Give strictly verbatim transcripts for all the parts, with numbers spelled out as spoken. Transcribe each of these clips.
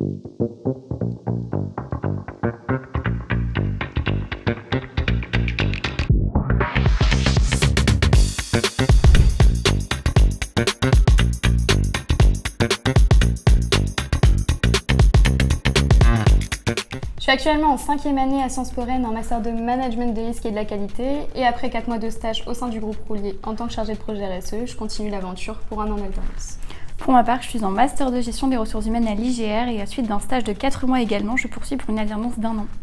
Je suis actuellement en cinquième année à Sciences Po Rennes en master de management des risques et de la qualité et après quatre mois de stage au sein du groupe Roulier en tant que chargée de projet R S E, je continue l'aventure pour un an d'alternance. Pour ma part, je suis en master de gestion des ressources humaines à l'I G R et à suite d'un stage de quatre mois également, je poursuis pour une alternance d'un an.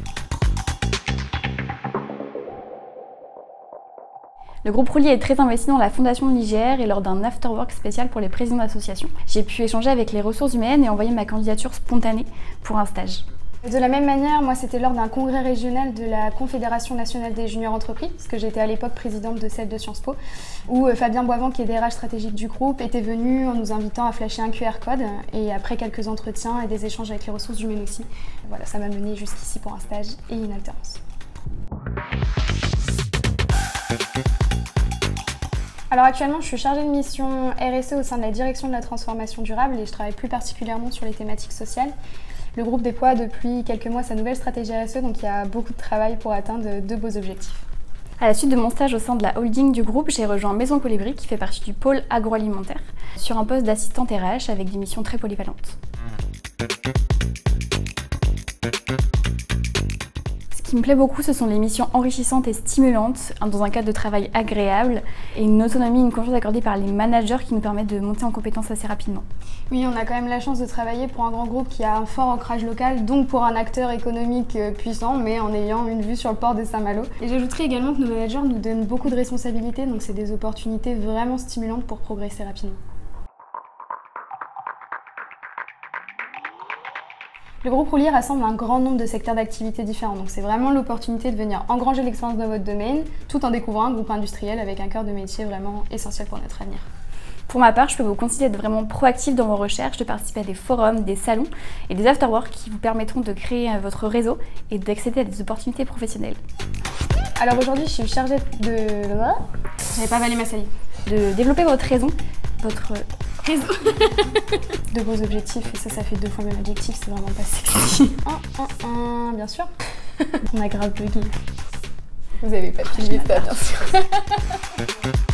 Le groupe Roulier est très investi dans la fondation de l'I G R et lors d'un afterwork spécial pour les présidents d'associations, j'ai pu échanger avec les ressources humaines et envoyer ma candidature spontanée pour un stage. De la même manière, moi c'était lors d'un congrès régional de la Confédération nationale des juniors entreprises, parce que j'étais à l'époque présidente de celle de Sciences Po, où Fabien Boivant, qui est D R H stratégique du groupe, était venu en nous invitant à flasher un Q R code, et après quelques entretiens et des échanges avec les ressources humaines aussi, voilà, ça m'a mené jusqu'ici pour un stage et une alternance. Alors actuellement, je suis chargée de mission R S E au sein de la direction de la transformation durable et je travaille plus particulièrement sur les thématiques sociales. Le groupe déploie depuis quelques mois sa nouvelle stratégie R S E, donc il y a beaucoup de travail pour atteindre de beaux objectifs. À la suite de mon stage au sein de la holding du groupe, j'ai rejoint Maison Colibri qui fait partie du pôle agroalimentaire sur un poste d'assistante R H avec des missions très polyvalentes. Ce qui me plaît beaucoup, ce sont les missions enrichissantes et stimulantes, dans un cadre de travail agréable et une autonomie, une confiance accordée par les managers qui nous permettent de monter en compétences assez rapidement. Oui, on a quand même la chance de travailler pour un grand groupe qui a un fort ancrage local, donc pour un acteur économique puissant, mais en ayant une vue sur le port de Saint-Malo. Et j'ajouterais également que nos managers nous donnent beaucoup de responsabilités, donc c'est des opportunités vraiment stimulantes pour progresser rapidement. Le groupe Roulier rassemble un grand nombre de secteurs d'activité différents, donc c'est vraiment l'opportunité de venir engranger l'expérience dans votre domaine, tout en découvrant un groupe industriel avec un cœur de métier vraiment essentiel pour notre avenir. Pour ma part, je peux vous conseiller d'être vraiment proactif dans vos recherches, de participer à des forums, des salons et des afterworks qui vous permettront de créer votre réseau et d'accéder à des opportunités professionnelles. Alors aujourd'hui, je suis chargée de... J'avais pas avalé ma salive. De développer votre raison, votre... Réseau. De beaux objectifs, et ça, ça fait deux fois le même adjectif, c'est vraiment pas sexy. un, un, un, bien sûr. On a grave bugué. Vous avez pas filmé ça, bien sûr.